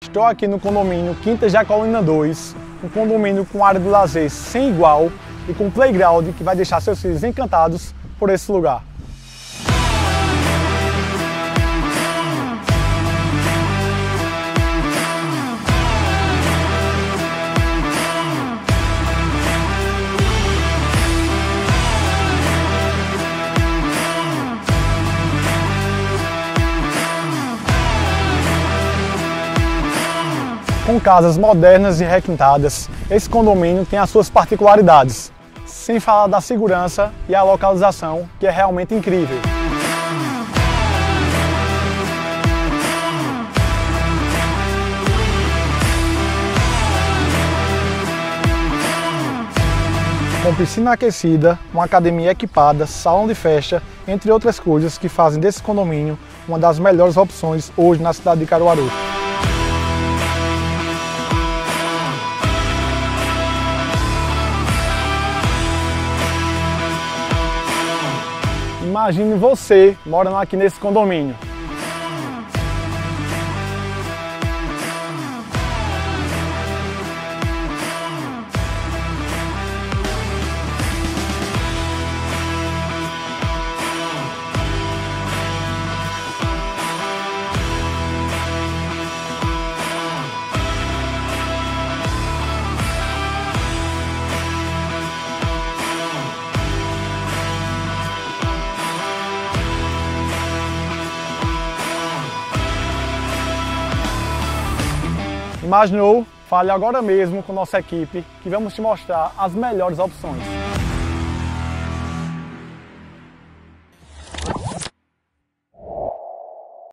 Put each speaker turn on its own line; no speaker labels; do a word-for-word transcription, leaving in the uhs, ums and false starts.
Estou aqui no condomínio Quinta Jacolina dois, um condomínio com área de lazer sem igual e com playground que vai deixar seus filhos encantados por esse lugar. Com casas modernas e requintadas, esse condomínio tem as suas particularidades, sem falar da segurança e a localização, que é realmente incrível. Com piscina aquecida, uma academia equipada, salão de festa, entre outras coisas que fazem desse condomínio uma das melhores opções hoje na cidade de Caruaru. Imagine você morando aqui nesse condomínio. Imaginou? Fale agora mesmo com nossa equipe que vamos te mostrar as melhores opções.